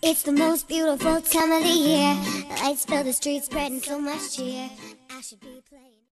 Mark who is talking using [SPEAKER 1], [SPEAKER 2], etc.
[SPEAKER 1] It's the most beautiful time of the year. Lights fill the streets, spreading so much cheer. I should be playing.